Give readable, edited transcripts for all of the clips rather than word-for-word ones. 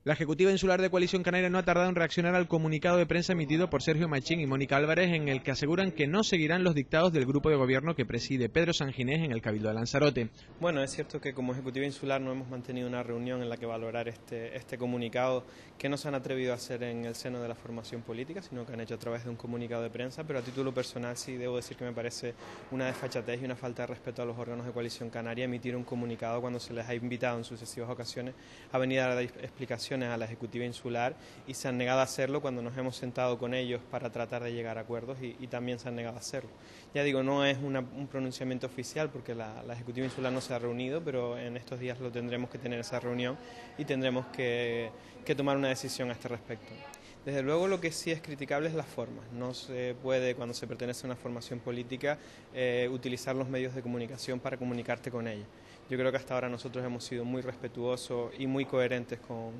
La Ejecutiva Insular de Coalición Canaria no ha tardado en reaccionar al comunicado de prensa emitido por Sergio Machín y Mónica Álvarez, en el que aseguran que no seguirán los dictados del grupo de gobierno que preside Pedro Sanginés en el Cabildo de Lanzarote. Bueno, es cierto que como Ejecutiva Insular no hemos mantenido una reunión en la que valorar este comunicado que no se han atrevido a hacer en el seno de la formación política, sino que han hecho a través de un comunicado de prensa, pero a título personal sí debo decir que me parece una desfachatez y una falta de respeto a los órganos de Coalición Canaria emitir un comunicado cuando se les ha invitado en sucesivas ocasiones a venir a dar explicaciones a la Ejecutiva Insular y se han negado a hacerlo cuando nos hemos sentado con ellos para tratar de llegar a acuerdos y también se han negado a hacerlo. Ya digo, no es un pronunciamiento oficial porque la Ejecutiva Insular no se ha reunido, pero en estos días lo tendremos que tener esa reunión y tendremos que tomar una decisión a este respecto. Desde luego lo que sí es criticable es las formas. No se puede, cuando se pertenece a una formación política, utilizar los medios de comunicación para comunicarte con ella. Yo creo que hasta ahora nosotros hemos sido muy respetuosos y muy coherentes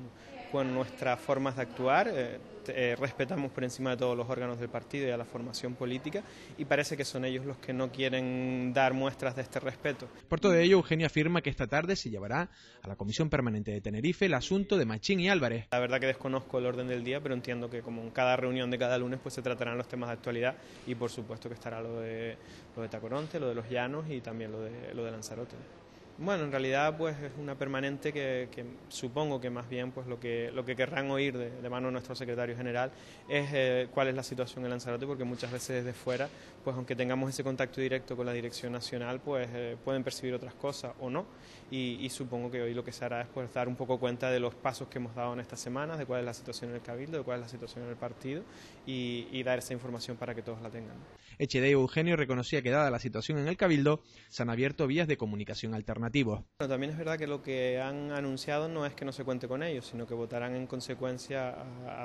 con nuestras formas de actuar. Respetamos por encima de todos los órganos del partido y a la formación política y parece que son ellos los que no quieren dar muestras de este respeto. Por todo ello, Eugenio afirma que esta tarde se llevará a la Comisión Permanente de Tenerife el asunto de Machín y Álvarez. La verdad que desconozco el orden del día, pero entiendo que como en cada reunión de cada lunes pues se tratarán los temas de actualidad y por supuesto que estará lo de Tacoronte, lo de los Llanos y también lo de Lanzarote. Bueno, en realidad pues es una permanente que supongo que más bien pues lo que querrán oír de mano de nuestro secretario general es cuál es la situación en Lanzarote, porque muchas veces desde fuera, pues aunque tengamos ese contacto directo con la dirección nacional, pues pueden percibir otras cosas o no, y supongo que hoy lo que se hará es pues dar un poco cuenta de los pasos que hemos dado en estas semanas, de cuál es la situación en el Cabildo, de cuál es la situación en el partido y dar esa información para que todos la tengan. Echede y Eugenio reconocía que dada la situación en el Cabildo, se han abierto vías de comunicación alternativas. Bueno, también es verdad que lo que han anunciado no es que no se cuente con ellos, sino que votarán en consecuencia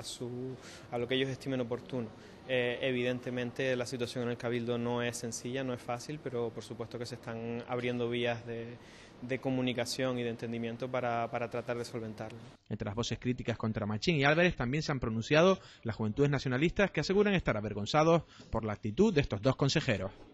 a lo que ellos estimen oportuno. Evidentemente la situación en el Cabildo no es sencilla, no es fácil, pero por supuesto que se están abriendo vías de comunicación y de entendimiento para tratar de solventarlo. Entre las voces críticas contra Machín y Álvarez también se han pronunciado las Juventudes Nacionalistas, que aseguran estar avergonzados por la actitud de estos dos consejeros.